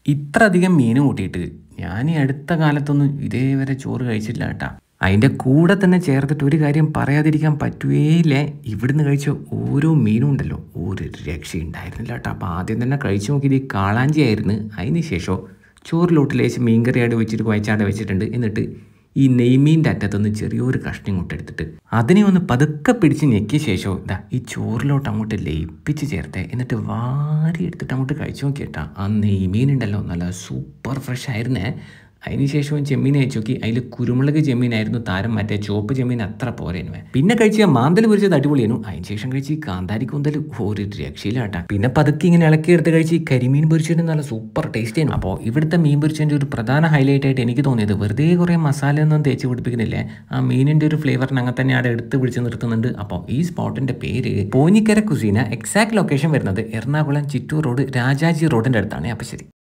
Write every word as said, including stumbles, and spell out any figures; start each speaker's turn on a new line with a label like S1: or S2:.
S1: ഇത്ര അധികം മീൻ കൂട്ടിയിട്ട് ഞാൻ ഈ അടുത്ത കാലത്തൊന്നും ഇതേവരെ ചോറ് കഴിച്ചില്ല കേട്ടാ. അതിൻ്റെ കൂടെ തന്നെ ചേർത്തിട്ട് ഒരു കാര്യം പറയാതിരിക്കാൻ പറ്റുകയില്ലേ, ഇവിടുന്ന് കഴിച്ച ഓരോ മീനും ഉണ്ടല്ലോ ഒരു രക്ഷയുണ്ടായിരുന്നില്ല കേട്ടോ. അപ്പോൾ ആദ്യം തന്നെ കഴിച്ചു നോക്കിയത് ഈ കാളാഞ്ചി ആയിരുന്നു. അതിന് ശേഷം ചോറിലോട്ട് ലേശം മീൻകറിയാട് വെച്ചിട്ട് കുഴച്ചാട് വെച്ചിട്ടുണ്ട്. എന്നിട്ട് ഈ നെയ്മീൻ്റെ അറ്റത്തുനിന്ന് ചെറിയൊരു കഷ്ണം ഇങ്ങോട്ട് എടുത്തിട്ട് അതിനെ ഒന്ന് പതുക്കെ പിടിച്ച് ഞെക്കിയ ശേഷം ഇതാ ഈ ചോറിലോട്ട് അങ്ങോട്ട് ലയിപ്പിച്ച് ചേർത്തേ. എന്നിട്ട് വാരി എടുത്തിട്ട് അങ്ങോട്ട് കഴിച്ചു നോക്കിയിട്ടാ. ആ നെയ്മീൻ ഉണ്ടല്ലോ നല്ല സൂപ്പർ ഫ്രഷ് ആയിരുന്നേ. അതിന് ശേഷം ചെമ്മീൻ കഴിച്ചു നോക്കി. അതിൽ കുരുമുളക് ചെമ്മീനായിരുന്നു താരം, മറ്റേ ചുവപ്പ് ചെമ്മീൻ അത്ര പോരേനുവേ. പിന്നെ കഴിച്ച മാന്തൽ പൊരിച്ചത് അടിപൊളിയായിരുന്നു. അതിന് ശേഷം കഴിച്ച് കാന്താരി കൂന്തൽ ഒരു രക്ഷയിലാട്ടാ. പിന്നെ പതുക്കെ ഇങ്ങനെ ഇളക്കി എടുത്ത് കഴിച്ച് കരിമീൻ പൊരിച്ചതിന് നല്ല സൂപ്പർ ടേസ്റ്റ് ആയിരുന്നു. അപ്പോൾ ഇവിടുത്തെ മീൻ പൊരിച്ചതിൻ്റെ ഒരു പ്രധാന ഹൈലൈറ്റ് ആയിട്ട് എനിക്ക് തോന്നിയത് വെറുതെ കുറേ മസാല ഒന്നും തേച്ച് പിടിപ്പിക്കുന്നില്ലേ, ആ മീനിൻ്റെ ഒരു ഫ്ലേവറിന് അങ്ങനെ തന്നെ അവിടെ എടുത്ത് പിടിച്ച് നിർത്തുന്നുണ്ട്. അപ്പോൾ ഈ സ്പോട്ടിൻ്റെ പേര് പോഞ്ഞിക്കര കുസീന. എക്സാക്ട് ലൊക്കേഷൻ വരുന്നത് എറണാകുളം ചിറ്റൂർ റോഡ് രാജാജി റോഡിൻ്റെ അടുത്താണ്. അപ്പോൾ ശരി.